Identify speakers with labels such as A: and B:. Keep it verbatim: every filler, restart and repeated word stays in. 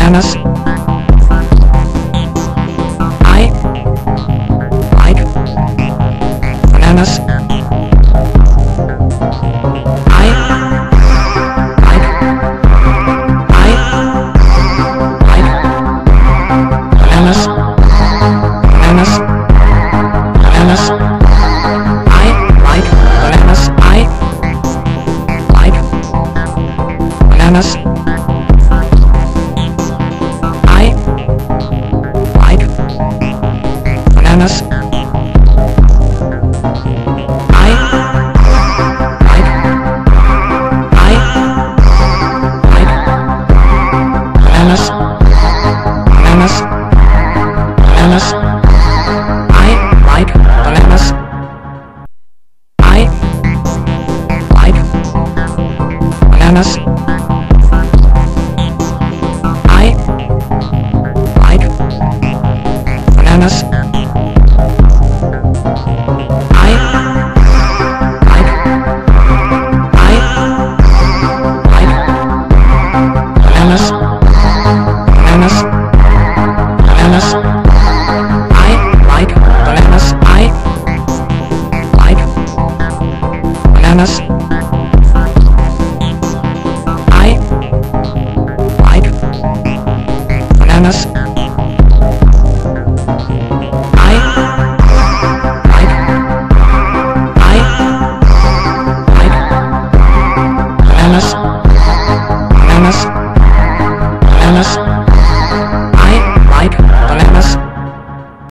A: bananas. I like bananas. I like I like bananas. Bananas. Bananas. I like bananas. I like bananas. I like bananas. I like I like bananas. Bananas. Bananas. I like bananas. I like bananas. I like bananas. I like I like bananas. Bananas. Bananas. I like bananas. I like bananas.